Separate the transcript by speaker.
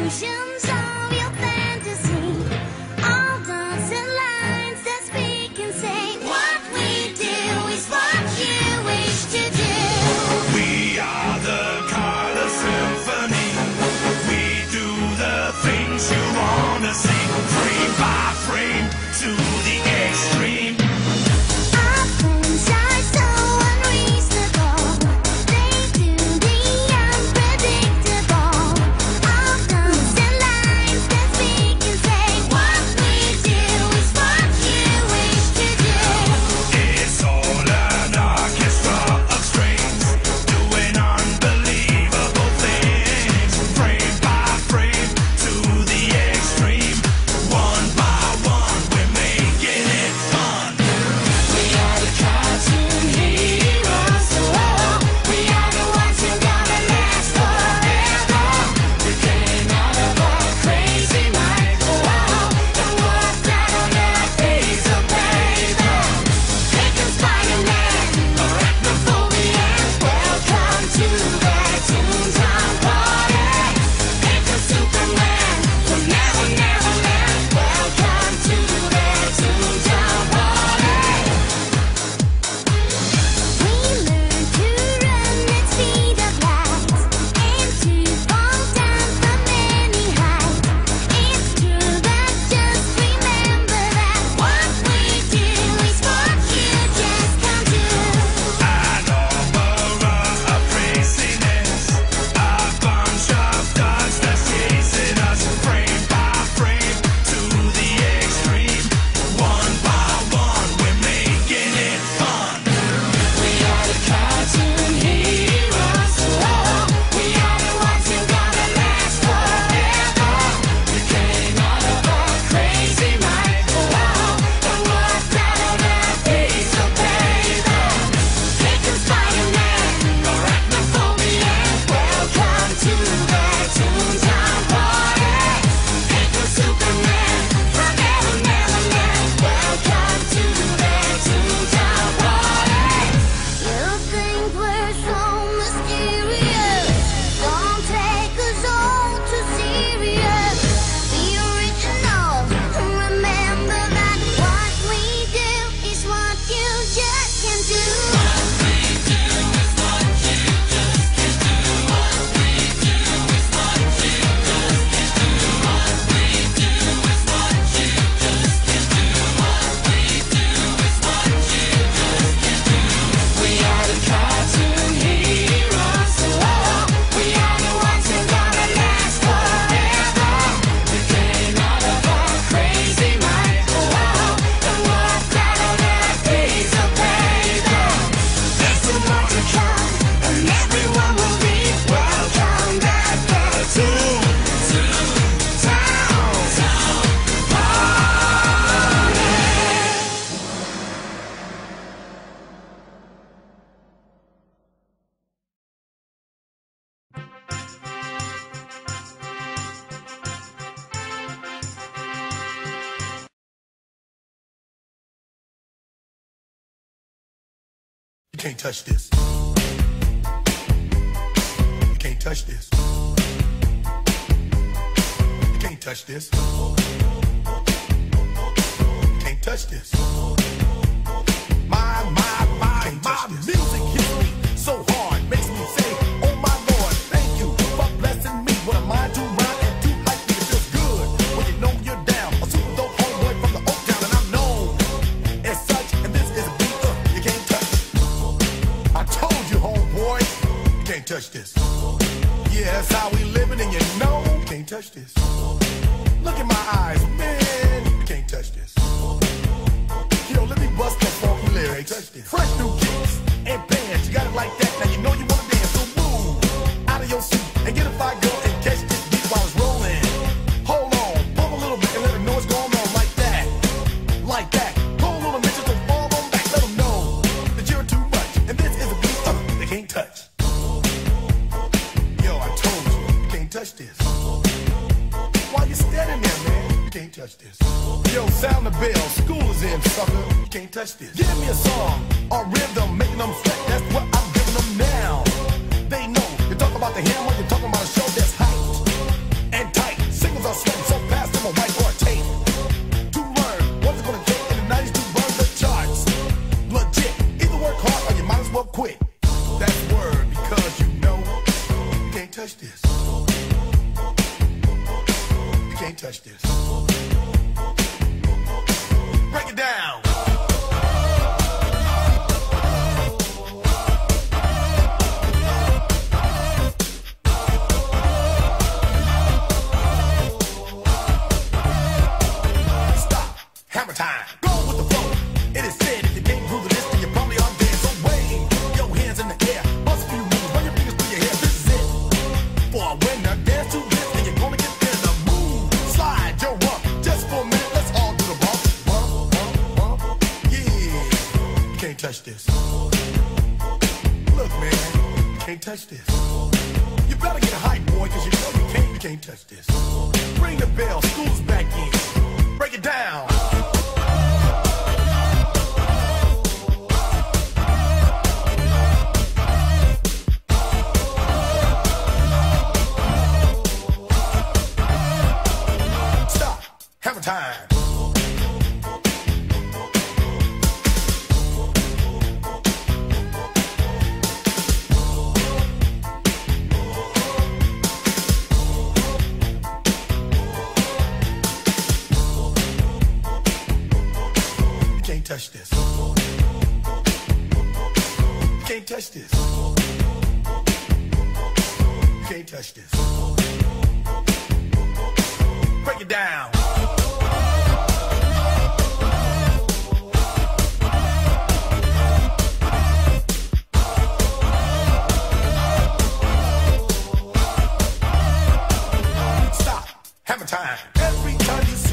Speaker 1: You can't touch this. You can't touch this. You can't touch this. You can't touch this. My music hits me so hard, makes me say, oh my Lord, thank you for blessing me with a mind to rhyme and to hype me. It feels good when you know you're down. A super dope homeboy from the Oak Town, and I'm known as such. And this is a beat you can't touch. I told you, homeboy, you can't touch this. Yeah, that's how we living, and you know you can't touch this. Look in my eyes, man, you can't touch this. Yo, let me bust that funky lyrics. Fresh new kicks and bands, you got it like that. Now you know you wanna dance, so move out of your seat and get a fire girl and catch this beat while it's rolling. Hold on, pump a little bit and let them know what's going on like that, like that. Go a little bit just to fall on back, let them know that you're too much. And this is a beat they can't touch. Yo, I told you, you can't touch this. Why you standing there, man? You can't touch this. Yo, sound the bell, school is in, sucker. You can't touch this. Give me a song or rhythm, making them sweat. That's what I'm giving them now. They know. You talk about the hammer, you're talking about a show that's hyped and tight. touch this. Break it down. Stop. Hammer time. Go with the flow. It is said if you can't groove this, then you probably are dead. So wave your hands in the air. Bust a few moves. Run your fingers through your hair. This is it. For a winner, dance to this, and you're gonna get there. The move, slide your rump. Just for a minute, let's all do the bump. Bump, bump, bump. Yeah. You can't touch this. Look, man, you can't touch this. You better get a hype, boy, cause you know you can't touch this. Ring the bell, school's back in. Break it down. Stop. Hammer time. Can't touch this. You can't touch this. You can't touch this. Break it down. Stop. Hammer time. Every time you